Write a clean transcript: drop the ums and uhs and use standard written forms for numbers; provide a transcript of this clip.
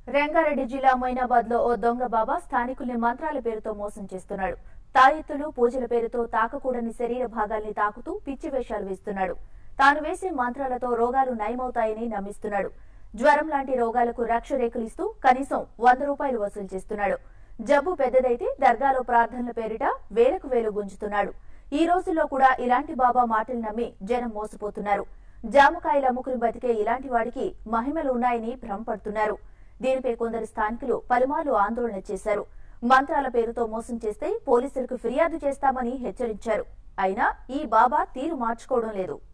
రంగారెడ్డి జిల్లా మొయినాబాద్ లో ఓ దొంగ బాబా స్థానికుల్ని మంత్రాల పేరుతో మోసం చేస్తున్నాడు. తాయెత్తులు పూజల పేరుతో తాకకూడని శరీర భాగాల్ని తాకుతూ పిచ్చి వేషాలు వేస్తున్నాడు. తాను వేసే మంత్రాలతో రోగాలు నయమవుతాయని నమ్మిస్తున్నాడు. జ్వరం లాంటి రోగాలకు రక్షరేఖలిస్తూ కనీసం 100 రూపాయలు వసూలు చేస్తున్నాడు. జబ్బు పెద్దదైతే దర్గాలో ప్రార్థనల పేరిట వేలకు వేలు గుంజుతున్నాడు. ఈ రోజుల్లో కూడా ఇలాంటి బాబా మాటలు నమ్మి జనం మోసపోతున్నారు. జామకాయలు అమ్ముకుని బతికే ఇలాంటి వాడికి మహిమలు ఉన్నాయని భ్రమపడుతున్నారు. దీనిపై కొందరు స్థానికులు పలుమార్లు ఆందోళన చేశారు. మంత్రాల పేరుతో మోసం చేస్తే పోలీసులకు ఫిర్యాదు చేస్తామని హెచ్చరించారు. అయినా ఈ బాబా తీరు మార్చుకోవడం లేదు.